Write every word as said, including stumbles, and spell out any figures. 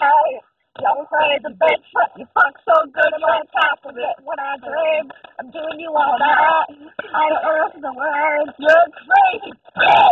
Hey, don't crazy bitch, you fuck so good I'm on top of it. When I dream, I'm doing you all night. I don't know the words, you're crazy bitch.